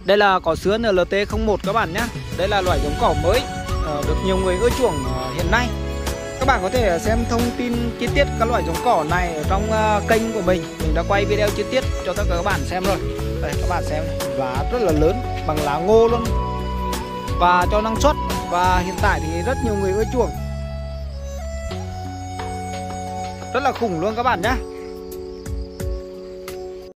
Đây là cỏ sứa NLT01 các bạn nhé. Đây là loại giống cỏ mới được nhiều người ưa chuộng hiện nay. Các bạn có thể xem thông tin chi tiết các loại giống cỏ này ở trong kênh của mình. Mình đã quay video chi tiết cho tất cả các bạn xem rồi. Đây các bạn xem này, lá rất là lớn bằng lá ngô luôn. Và cho năng suất. Và hiện tại thì rất nhiều người ưa chuộng. Rất là khủng luôn các bạn nhé.